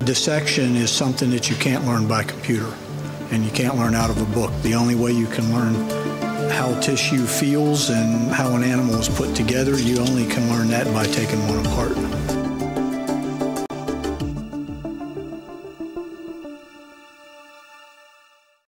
Dissection is something that you can't learn by computer, and you can't learn out of a book. The only way you can learn how tissue feels and how an animal is put together, you only can learn that by taking one apart.